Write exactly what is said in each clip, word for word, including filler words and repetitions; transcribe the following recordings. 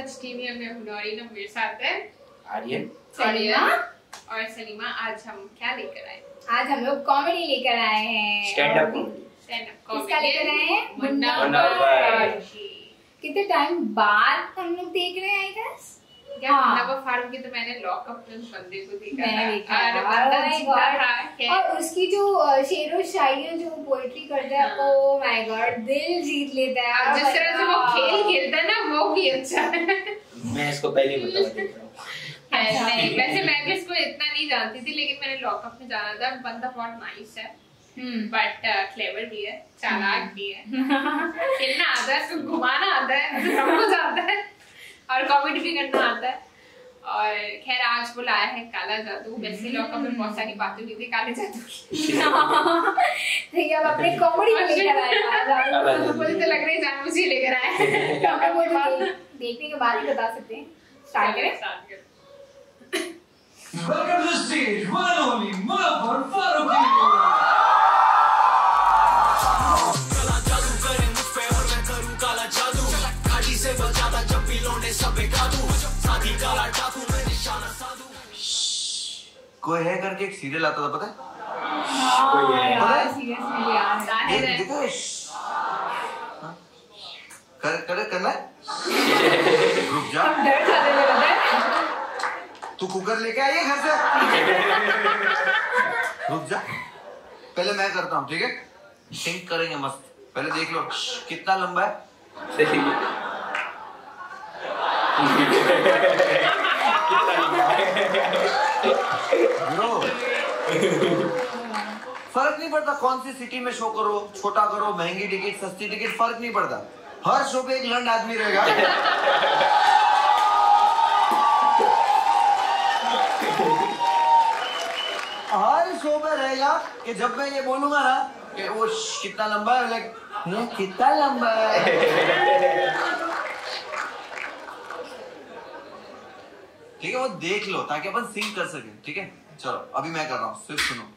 आज टीवी में हुनौरी ना मेरे साथ है आर्यन सलीमा और सलीमा। आज हम क्या लेकर आए? आज हम लोग कॉमेडी लेकर आए हैं। Stand up comedy. Stand up comedy किसका लेकर आए हैं? मुन्ना मुन्ना भाई। कितने टाइम बाद हम लोग देख रहे हैं आई गेस। क्या मुन्ना फारूक की तो मैंने लॉकअप में उस बंदे को देखा था। मैंने देखा अरे था। बंदा Oh my जिंदा God। था। और उसकी जो अ, शेरो शायरी जो पोएट्री करता है, हाँ। ओ माय गॉड, दिल जीत लेता है। और जिस तरह से वो खेल खेलता है ना वो भी अच्छा है। मैं इसको पहले ही बता देख रहा हूँ। है, नहीं, वैसे मैं भी इसको इतना नहीं जानती थी, लेकिन मैंने लॉकअप में जाना था। बंदा बहुत नाइस है, बट क्लेवर भी है, चालाक भी है, खेलना आता है, उसको घुमाना आता है, सब कुछ आता है और कॉमेडी भी करना आता है। और खैर आज वो लाया है काला जादू। वैसे लॉकअप में बहुत सारी बातें हुई थी काले जादू की। ठीक है, अब अपने कॉमेडी में लेकर आए हैं। मुझे तो लग रहा है जानबूझ के लेकर आए हैं। तो हम लोग वो देखने के बाद ही बता सकते हैं। स्टार्ट करें। स्टार्ट करें। Welcome to the stage, one and only Munaffar Farooqui. काला जादू करे मुझ पे और मैं करूं काला जादू। घाटी से बजाता जब भी लौंडे सब बेकाबू। साथी काला डाकू मैं निशाना साधू। कोई है करके एक सीरियल आता था, पता है? कोई है यार सीरियसली यार जाहिर है। देखो हाँ? कर कर करना है? रुक जा। हम डर जाते हैं पता है। तू कुकर लेके आई है घर से? रुक जा, पहले मैं करता हूँ, ठीक है? सिंक करेंगे मस्त। पहले देख लो कितना लंबा है। ब्रो, फर्क नहीं पड़ता कौन सी सिटी में शो करो, छोटा करो, महंगी टिकट, सस्ती टिकट, फर्क नहीं पड़ता। हर शो पे एक लंड आदमी रहेगा। हर शो में रहेगा कि जब मैं ये बोलूंगा ना कि वो कितना लंबा है, लाइक कितना लंबा है, ठीक है? वो देख लो ताकि अपन सिंक कर सके, ठीक है? चलो अभी मैं कर रहा हूँ, सिर्फ सुनो।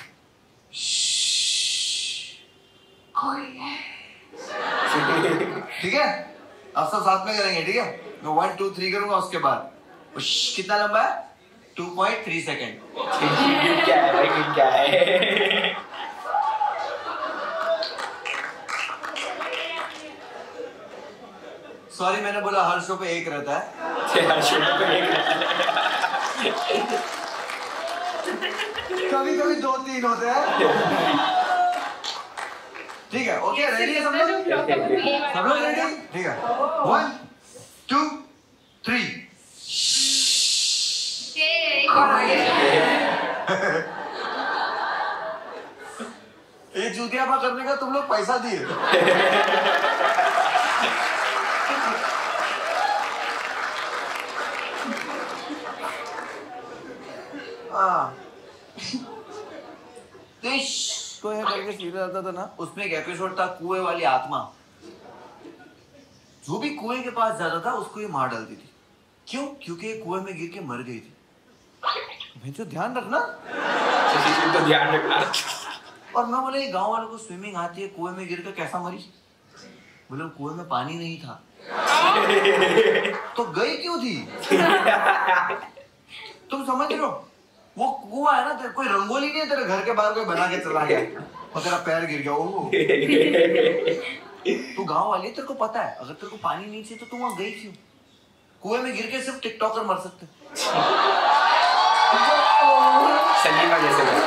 ठीक है, अब सब साथ में करेंगे, ठीक है? मैं वन टू थ्री करूंगा, उसके बाद कितना लंबा है? Two point three second. क्या है भाई, क्या है? सॉरी, मैंने बोला हर शो पे एक रहता है। कभी कभी दो तीन होते हैं। ठीक है, ओके, रेडी है सब लोग? सब लोग रेडी? ठीक है, वन टू थ्री। ये चूतियापा करने का तुम लोग पैसा दिए। को है करके सीरियल आता था ना, उसमें एक एपिसोड था कुएं वाली आत्मा। जो भी कुएं के पास जाता था उसको ये मार डालती थी। क्यों? क्योंकि ये कुएं में गिर के मर गई थी। मैं तो ध्यान रखना, तो ध्यान रखना। और मैं बोले गांव वालों को स्विमिंग आती है, कुएं में गिर कर कैसा मरी? बोले कुएं में पानी नहीं था। तो गई क्यों थी? तुम समझ रहे हो? वो कुआं है ना, तेरे कोई रंगोली नहीं है तेरे घर के बाहर कोई बना के चला गया और तेरा पैर गिर गया। ओ तू गांव वाली है, तेरे को पता है अगर तेरे को पानी नहीं चाहिए तो तू वहां गई क्यों? कुएं में गिर के सिर्फ टिकटॉकर मर सकते। सलीमा जैसे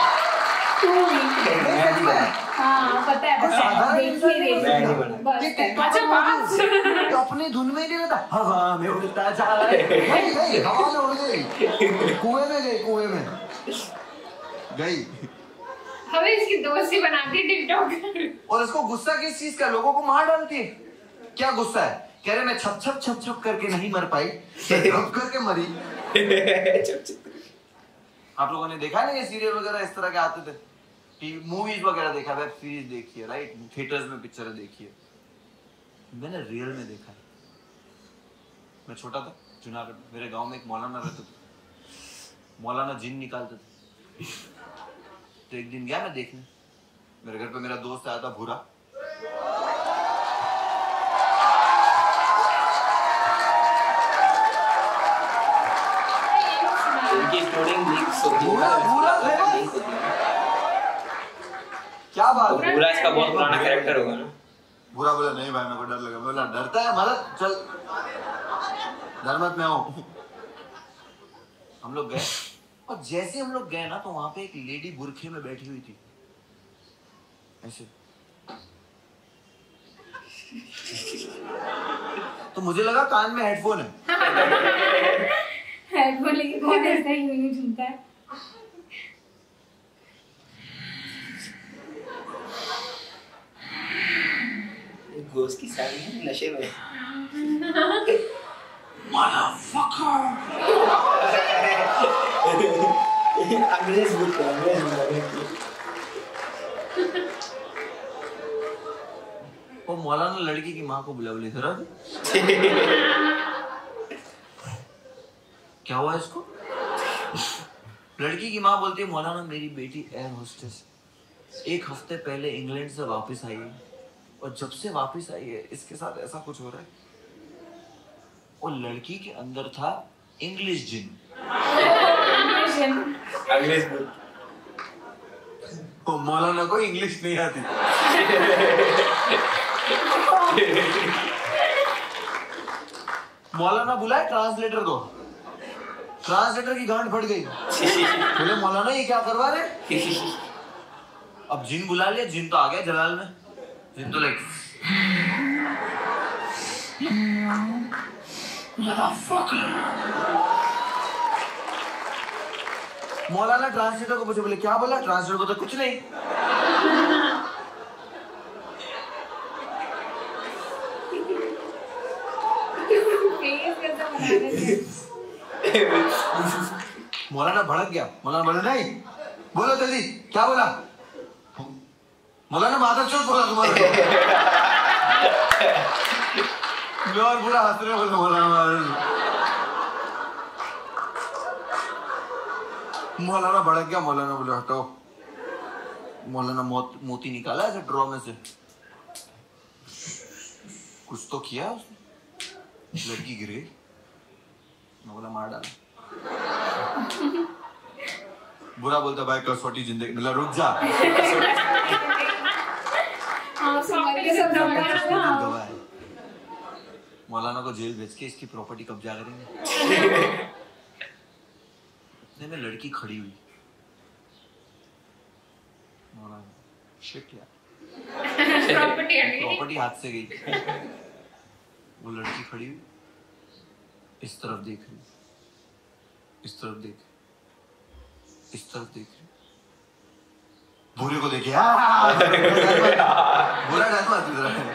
हाँ पता है, पता है, देखिए देखिए बस अपनी धुन में नहीं रहता, हवा में उड़ता जा रहा है। हवा में उड़ गई, कुएं में गई, कुएं में गई। हमें इसकी दोस्ती बनाती है टिकटॉक। और इसको गुस्सा किस चीज का? लोगों को मार डालती है। क्या गुस्सा है? कह रहे मैं छप छप छप छप करके नहीं मर पाई, छप करके मरी। आप लोगों ने देखा है ना ये सीरियल वगैरह इस तरह के आते थे, मूवीज वगैरह देखा, वेब सीरीज देखी है, राइट? थिएटर्स में पिक्चर देखी है। मैंने रियल में देखा है। मैं छोटा था, जूनागढ़, मेरे गांव में एक मौलाना रहते थे। मौलाना जिन निकालते थे। तो एक दिन गया मैं देखने, मेरे घर पे मेरा दोस्त आया था भूरा। एक्सप्लोडिंग लीक्स होती बुरा बुरा क्या बात है? बुरा इसका बहुत पुराना कैरेक्टर होगा ना। बुरा बोला नहीं भाई मेरे को डर लगा। बोला डरता है मतलब चल डर मत मैं हूँ। हम लोग गए और जैसे हम लोग गए ना तो वहां पे एक लेडी बुरखे में बैठी हुई थी ऐसे। तो मुझे लगा कान में हेडफोन है। हेडफोन लेके कौन ऐसा ही नहीं सुनता है। घोस्ट की साड़ी है नशे में। Motherfucker! अंग्रेज भूत है, अंग्रेज भूत। वो मौलाना लड़की की माँ को बुला बुली सर। क्या हुआ इसको? लड़की की माँ बोलती है मौलाना मेरी बेटी एयर होस्टेस एक हफ्ते पहले इंग्लैंड से वापस आई है और जब से वापस आई है इसके साथ ऐसा कुछ हो रहा है। और लड़की के अंदर था इंग्लिश जिन। अंग्रेज भूत। वो मौलाना को इंग्लिश नहीं आती। मौलाना बुलाए ट्रांसलेटर को। ट्रांसलेटर की गांड फट गई। बोले मौलाना ये क्या करवा रहे? अब जिन बुला लिया। जिन तो आ गया जलाल में। जिन तो लाइक मौलाना ट्रांसलेटर को पूछे बोले क्या बोला? ट्रांसलेटर को तो कुछ नहीं। मौलाना भड़क गया। मौलाना बोला नहीं बोलो जल्दी क्या बोला? मौलाना माता चोट बोला तुम्हारे। मैं और पूरा हंस रहे बोला मौलाना। मौलाना भड़क गया। मौलाना बोले हटाओ। मौलाना मौत मोती निकाला ऐसे ड्रॉ में से। कुछ तो किया उसने। लड़की गिरी। मैं बोला मार डाला। बुरा बोलता भाई कसौटी जिंदगी मतलब रुक जा। मौलाना को जेल भेज के इसकी प्रॉपर्टी कब्जा करेंगे। में लड़की खड़ी हुई। मौलाना शिट यार प्रॉपर्टी हाथ से गई। वो लड़की खड़ी हुई इस तरफ देख रही इस तरफ देख इस तरफ देख रही। बुरे को देखे बुरा डर मत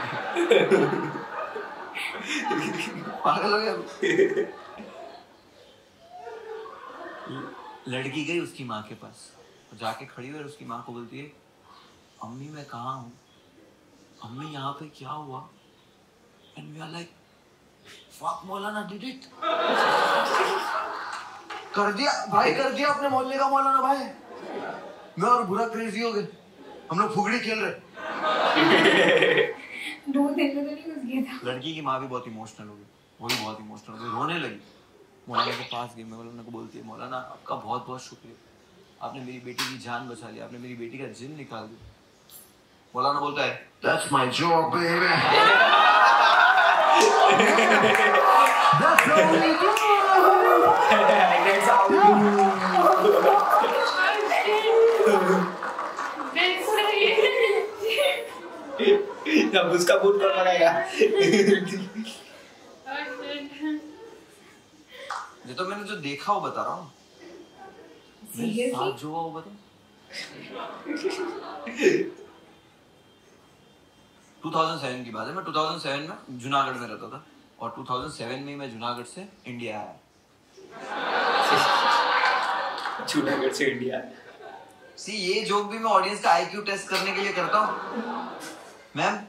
पागल हो गया। लड़की गई उसकी माँ के पास जाके खड़ी हुई और उसकी माँ को बोलती है अम्मी मैं कहाँ हूँ? अम्मी यहाँ पे क्या हुआ? And we are like fuck मौलाना डिड इट। कर दिया भाई कर दिया अपने मोहल्ले का मौलाना भाई। मैं और बुरा क्रेजी हो गए। हम लोग फुगड़ी खेल रहे। दो दिन में तो नहीं घुस गया था। लड़की की माँ भी बहुत इमोशनल हो गई। वो भी बहुत इमोशनल हो गई रोने लगी। मौलाना के पास गई। मौलाना को बोलती है मौलाना आपका बहुत बहुत शुक्रिया। आपने मेरी बेटी की जान बचा ली। आपने मेरी बेटी का जिन निकाल दिया। मौलाना बोलता है That's my job baby। That's how we do। That's how we do। अब उसका बूट कौन लगाएगा? ये तो मैंने जो देखा वो बता रहा हूँ। मेरे साथ जो हुआ वो बता। दो हज़ार सात की बात है। मैं दो हज़ार सात में जूनागढ़ में रहता था और दो हज़ार सात में मैं जूनागढ़ से इंडिया आया। जूनागढ़ से इंडिया। सी ये जोक भी मैं ऑडियंस का आईक्यू टेस्ट करने के लिए करता हूँ। मैम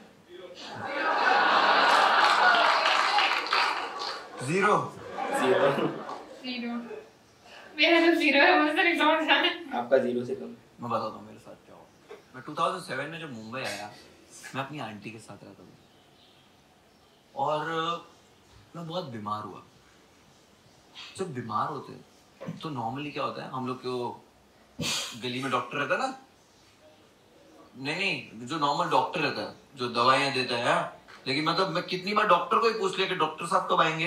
जीरो जीरो जीरो मेरा तो जीरो है। मुझसे नहीं समझ रहा है। आपका जीरो से कम। मैं बताता हूँ मेरे साथ क्या हुआ। मैं दो हज़ार सात में जब मुंबई आया मैं अपनी आंटी के साथ रहता था और मैं बहुत बीमार हुआ। जब बीमार होते तो नॉर्मली क्या होता है, हम लोग को गली में डॉक्टर रहता है ना, नहीं नहीं जो नॉर्मल डॉक्टर रहता है जो दवाइयां देता है, लेकिन मतलब मैं कितनी बार डॉक्टर को ही पूछ लिया कि डॉक्टर साहब कब आएंगे,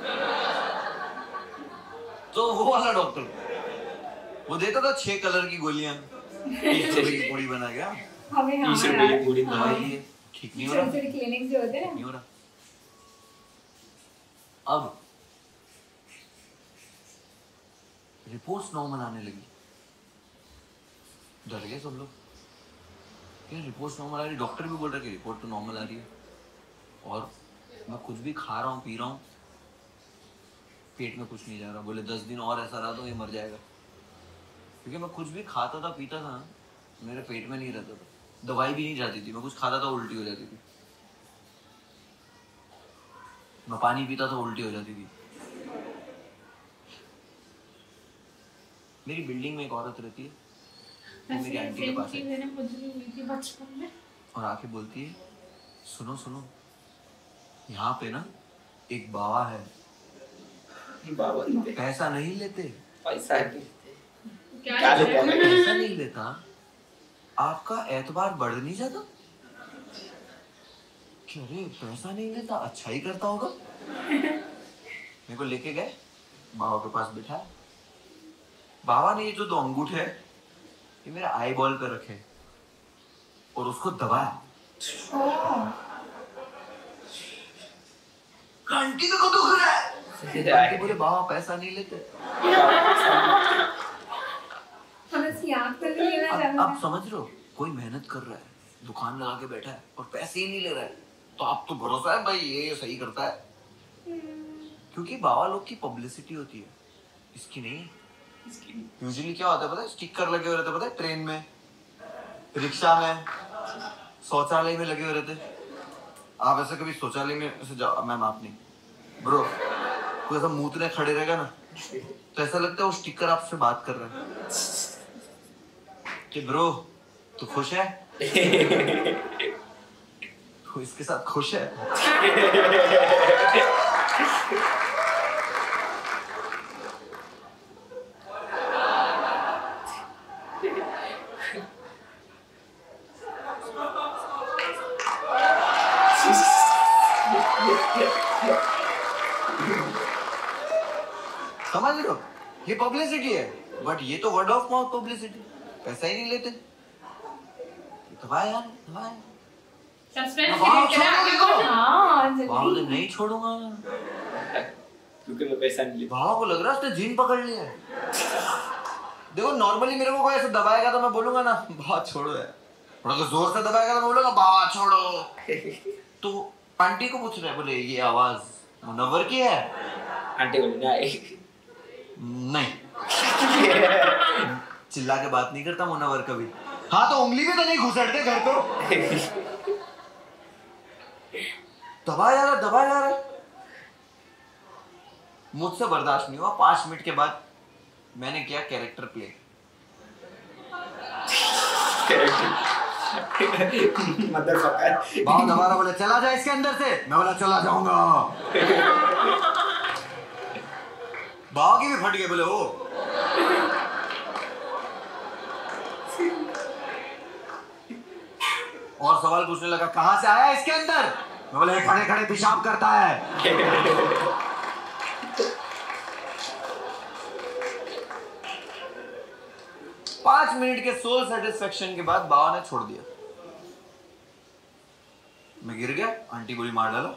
तो वो वाला डॉक्टर वो देता था छह कलर की गोलियां, तीस रुपए की पूरी बना गया, हमें तीस रुपए की पूरी दवाई है, ठीक नहीं हो रहा, छोटे क्लिनिक जो होते हैं नहीं हो रहा। अब रिपोर्ट्स नॉर्मल आने लगी, डर गए सब लोग, क्या रिपोर्ट्स नॉर्मल आ रही, डॉक्टर भी बोल रहा है कि रिपोर्ट तो नॉर्मल आ रही है, और मैं कुछ भी खा रहा हूँ पी रहा हूँ, पेट में कुछ नहीं जा रहा। बोले दस दिन और ऐसा रहा तो ये मर जाएगा, क्योंकि मैं कुछ भी खाता था पीता था मेरे पेट में नहीं रहता था, दवाई भी नहीं जाती थी, मैं कुछ खाता था उल्टी हो जाती थी, मैं पानी पीता था उल्टी हो जाती थी। मेरी बिल्डिंग में एक औरत रहती है, वो मेरी आंटी के पास है, मैंने मुझे भी हुई थी बचपन में, और आके बोलती है सुनो सुनो यहाँ पे ना एक बाबा है, बाबा देते पैसा नहीं लेते, पैसा है क्या क्या है? लेते हैं? पैसा नहीं लेता, आपका एतबार बढ़ नहीं जाता, कि अरे पैसा नहीं लेता अच्छा ही करता होगा। मेरे को लेके गए बाबा के पास बिठाया, बाबा ने ये जो दो अंगूठे है ये मेरे आई बॉल पे रखे और उसको दबाया, घंटी में को दुख रहा है, आंटी बोले बाबा पैसा नहीं लेते। हम इसकी आँख तक नहीं लेना अब, चाहते अब हैं। समझ रहे हो, कोई मेहनत कर रहा है, दुकान लगा के बैठा है और पैसे ही नहीं ले रहा है, तो आप तो भरोसा है भाई ये सही करता है, क्योंकि बाबा लोग की पब्लिसिटी होती है, इसकी नहीं। यूजुअली क्या होता है पता है, स्टिकर लगे हुए रहते हैं, पता है ट्रेन में, रिक्शा में, शौचालय में लगे हुए रहते। आप ऐसे कभी शौचालय में ऐसे जाओ, मैम आप नहीं ब्रो, कोई ऐसा मूतने खड़े रहेगा ना तो ऐसा लगता है वो स्टिकर आपसे बात कर रहा है कि ब्रो तू खुश है, तू इसके साथ खुश है। समझ लो ये पब्लिसिटी है, बट ये तो वर्ड ऑफ माउथ पब्लिसिटी, पैसा ही नहीं लेते। दबाए यार दबाए, सस्पेंस बाबा क्रिएट करा आगे छोड़ो बोलो। हाँ बाबा जल्दी तो नहीं छोड़ूंगा, क्योंकि मैं पैसा नहीं लेता। बाबा को लग रहा है उसने जीन पकड़ लिया है। देखो नॉर्मली मेरे को कोई ऐसे दबाएगा तो मैं बोलूंगा ना बाबा छोड़ो यार, थोड़ा तो जोर से दबाएगा तो मैं बोलूंगा बाबा छोड़ो। तो आंटी को पूछ रहे हैं, बोले ये आवाज मुनव्वर की है? आंटी बोली नहीं नहीं चिल्ला के बात नहीं करता मुनव्वर कभी, हाँ तो उंगली में तो नहीं घुसड़ते घर तो। दबा जा रहा दबा जा रहा, मुझसे बर्दाश्त नहीं हुआ। पांच मिनट के बाद मैंने किया कैरेक्टर प्ले, मदरफकर बाबा दबा रहा, बोले चला जा इसके अंदर से, मैं बोला चला जाऊंगा। बाबा की भी फट गए, बोले ओ और सवाल पूछने लगा कहां से आया इसके अंदर, मैं बोले खड़े खड़े पेशाब करता है। पांच मिनट के सोल सेटिस्फेक्शन के बाद बाबा ने छोड़ दिया, मैं गिर गया, आंटी बोली मार डालो,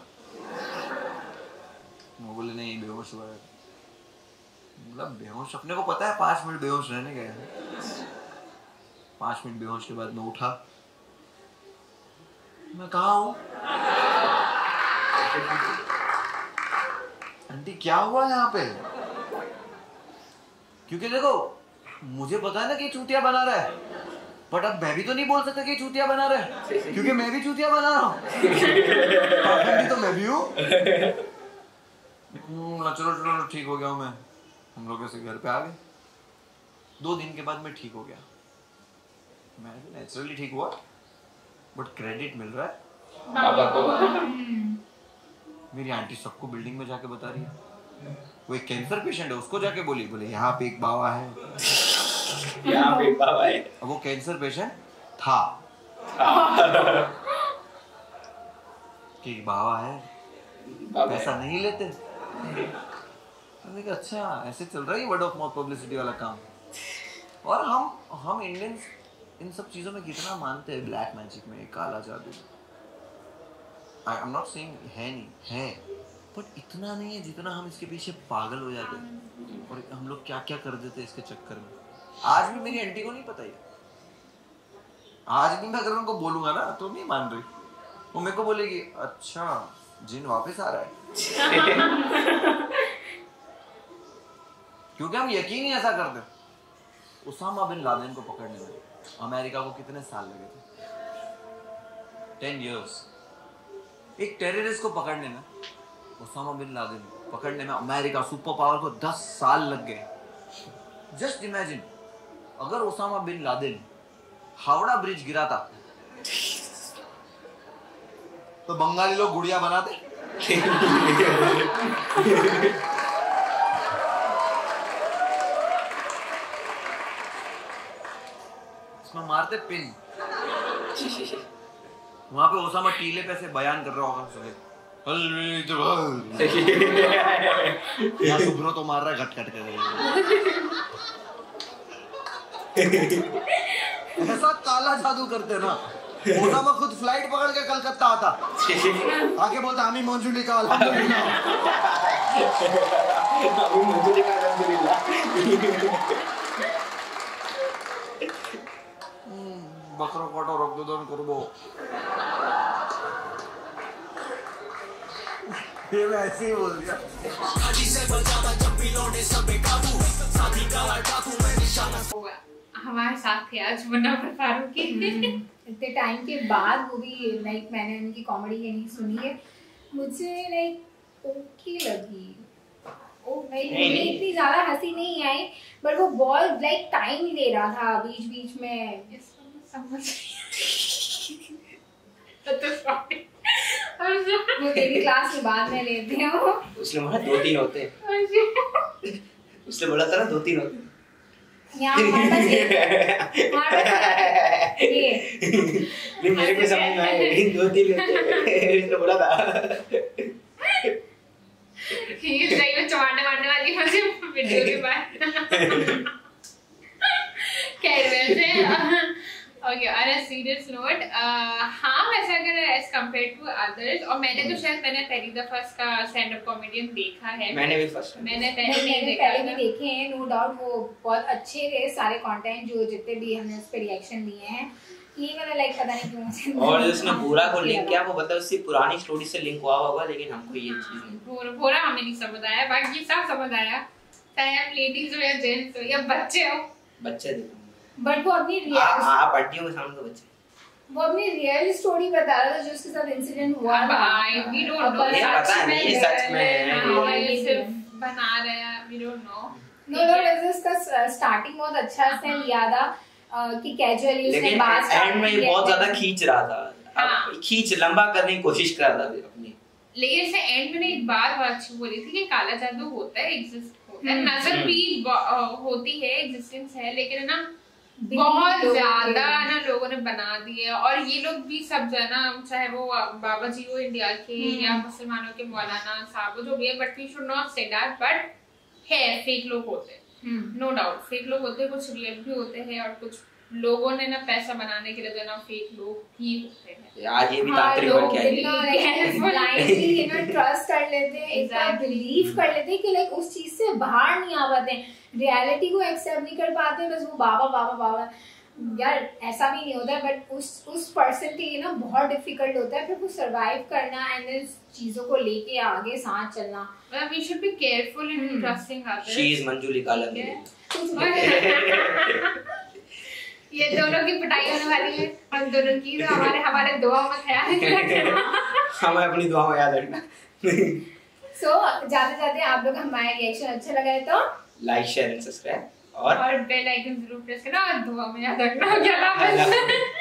मैं बोले नहीं बेहोश हुआ है, मतलब बेहोश अपने को पता है पांच मिनट बेहोश रहने गए। पांच मिनट बेहोश के बाद मैं उठा, मैं कहा हूं आंटी क्या हुआ यहाँ पे, क्योंकि देखो मुझे पता है ना कि चूतिया बना रहा है, बट अब मैं भी तो नहीं बोल सकता कि चूतिया बना रहा है, क्योंकि मैं भी चूतिया बना रहा हूँ, तो मैं भी हूँ। चलो चलो ठीक हो गया हूँ मैं, हम लोग ऐसे घर पे आ गए। दो दिन के बाद मैं ठीक हो गया, मैं नेचुरली ठीक हुआ, बट क्रेडिट मिल रहा है बाबा को। मेरी आंटी सबको बिल्डिंग में जाके बता रही है वो एक कैंसर पेशेंट है, उसको जाके बोली, बोले यहाँ पे एक बाबा है, यहाँ पे एक बाबा है। अब वो कैंसर पेशेंट था कि बाबा है, पैसा नहीं लेते। मैंने कहा अच्छा ऐसे चल रहा है वर्ड ऑफ माउथ पब्लिसिटी वाला काम। और हम हम इंडियंस इन सब चीजों में कितना मानते हैं, ब्लैक मैजिक में, काला जादू। आई एम नॉट सेइंग है नहीं है, बट इतना नहीं है जितना हम इसके पीछे पागल हो जाते हैं और हम लोग क्या क्या कर देते हैं इसके चक्कर में। आज भी मेरी आंटी को नहीं पता है, आज भी मैं अगर उनको बोलूंगा ना तो नहीं मान रही, वो मेरे को बोलेगी अच्छा जिन वापस आ रहा है। क्योंकि हम यकीन ही ऐसा करते। उसामा बिन लादेन को पकड़ने में अमेरिका को कितने साल लगे थे? Ten years. एक टेररिस्ट को पकड़ने में, उसामा बिन लादेन पकड़ने में अमेरिका सुपर पावर को दस साल लग गए। जस्ट इमेजिन, अगर Osama bin Laden Howrah bridge गिराता तो बंगाली लोग गुड़िया बनाते। इसमें मारते पिन। वहां पे ओसामा टीले पे से बयान कर रहा होगा, या सुब्रो तो मार रहा है घट घट कर। ऐसा काला जादू करते ना। ओसामा खुद फ्लाइट पकड़ के कलकत्ता आता, आके बोलता हमी मंजूरी का अल्हम्दुलिल्लाह, हमी मंजूरी का अल्हम्दुलिल्लाह। बकरो काटो रक्तदान करबो। ये मैं ऐसे ही बोल दिया। हमारे साथ थे आज मुन्ना और फारूकी। इतने टाइम के बाद वो भी लाइक मैंने उनकी कॉमेडी नहीं सुनी है, मुझे लाइक ओके लगी। ओ लाइक मुझे इतनी ज्यादा हंसी नहीं आई, बट वो बहुत लाइक टाइम ही ले रहा था बीच बीच में। समझ वो तेरी क्लास के बाद में लेते हो। उसने बोला दो तीन होते हैं। उसने बोला था ना दो तीन होते हैं। यहाँ हमारे पास ये हमारे पास ये नहीं मेरे को समझ में आया लेकिन दो तीन होते हैं। उसने बोला था। ये सही में चमाने मारने वाली मुझे वीडियो के बाद। क्या वैसे okay on a serious note, हाँ वैसे अगर एज कंपेयर टू अदर्स, और मैंने तो शायद मैंने पहली दफा इसका स्टैंड अप कॉमेडियन देखा है। मैंने भी फर्स्ट मैंने पहले नहीं मैंने देखा पहले भी देखे हैं, नो डाउट वो बहुत अच्छे थे सारे कंटेंट, जो जितने भी हमने उस पे रिएक्शन दिए हैं। ये वाला लाइक पता नहीं क्यों मुझे, और जिसने पूरा को लिंक किया वो मतलब उसकी पुरानी स्टोरी से लिंक हुआ होगा, लेकिन हमको ये चीज पूरा पूरा हमें नहीं समझ आया, बाकी सब समझ आया, चाहे हम लेडीज हो या जेंट्स हो या बच्चे हो। बच्चे देखो, बट वो अपनी रियल आप आंटियों के सामने तो बच्चे, वो अपनी रियल स्टोरी बता रहा था जो उसके साथ इंसिडेंट हुआ था। आई वी डोंट नो, ये पता नहीं ये सच में है, ये सिर्फ बना रहे हैं, we don't know. No no इसका स्टार्टिंग बहुत अच्छा से लिया था कि कैजुअली उसने बात लेकिन एंड में बहुत ज्यादा खींच रहा था, खींच लंबा करने की कोशिश कर रहा था अपनी। लेकिन इसने एंड में एक बात बहुत अच्छी बोली थी कि काला जादू होता है, एग्जिस्ट होता है, नजर भी होती है, एग्जिस्टेंस है, लेकिन है ना बहुत ज्यादा ना लोगों ने बना दिए। और ये लोग भी सब जो है ना, चाहे वो बाबा जी हो इंडिया के या मुसलमानों के मौलाना साहब जो भी है, but we should not say that, but है फेक लोग होते हैं, नो डाउट फेक लोग होते हैं, कुछ रियल भी होते हैं, और कुछ लोगों ने ना पैसा बनाने के लिए जो ना फेक लोग ही होते हैं। आज ये भी तांत्रिक बन के आई है, ट्रस्ट कर लेते हैं, इतना बिलीव कर लेते हैं कि लाइक उस चीज से बाहर नहीं आ पाते हैं, रियलिटी को एक्सेप्ट नहीं कर पाते, बस वो बाबा बाबा बाबा। यार ऐसा भी नहीं होता है, बट उस उस पर्सन के लिए ना बहुत डिफिकल्ट होता है फिर वो सरवाइव करना एंड देन चीजों को लेके आगे साथ चलना। We should be careful in trusting others. She is Manjuli Kalam. ये दोनों की पिटाई होने वाली है, हम दोनों की, तो हमारे हमारे दुआ में ख्याल रखना, हमें अपनी दुआ में याद रखना। सो जाते जाते आप लोग हमारे रिएक्शन अच्छा लगा है तो लाइक शेयर एंड सब्सक्राइब और और बेल आइकन जरूर प्रेस करना और दुआ में याद रखना। क्या नाम है?